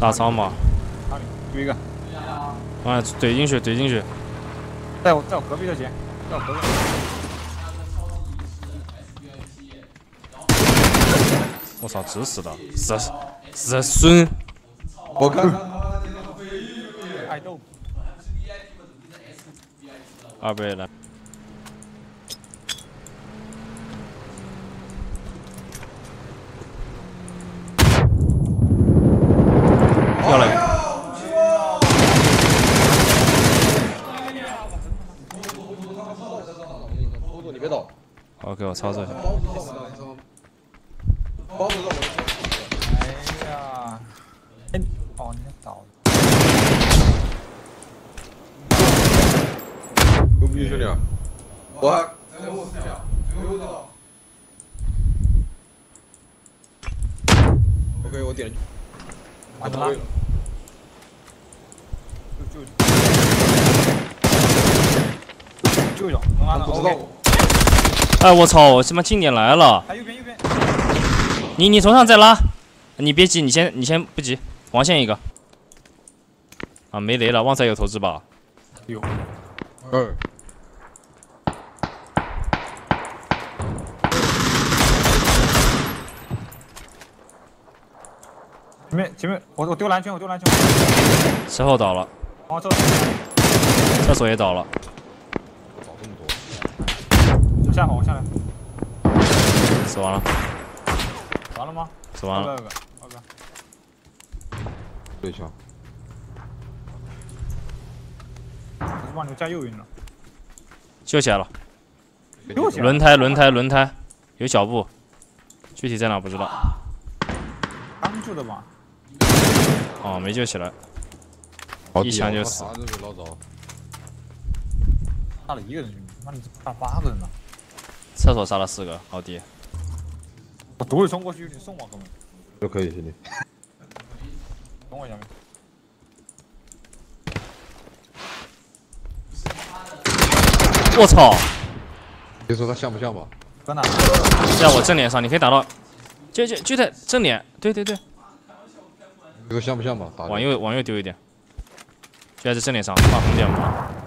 大仓嘛。 有一个。 啊，怼进去，怼进去。 在我隔壁的姐，在我隔壁。 我操，直死的，死孙。 我看。 爱豆。 2倍来。掉了。 你别倒。 好，给我操作一下。 包子在我的。 哎呀，哎，哦，你倒了。 牛逼兄弟！我还最后4秒，最后到。OK， 我点。 完了。救一种，不知道。 哎，我操！我他妈近点来了。 右边。 你头上再拉，你别急，你先不急，黄线一个。啊，没雷了，旺财有投掷吧？ 有。前面，我丢篮圈， 身后倒了。 哦， 厕所也倒了。 倒这么多。 我下来。 死完了。 完了吗？ 死完了。 对枪。 我是帮你们加右晕了。 救起来了。 救起来。 轮胎，有脚步，具体在哪不知道。 刚救的吧？ 哦，没救起来。一枪就死。 杀了1个人，妈你杀了8个人呢。 厕所杀了4个，好低。 我独立冲过去，你送我哥们。 都可以，兄弟。 等我一下没？ 我操！ 别说他像不像吧？ 在哪？ 在我正脸上，你可以打到，就在正脸，对。 这个像不像吧？ 往右丢一点，就在这正脸上，画红点嘛。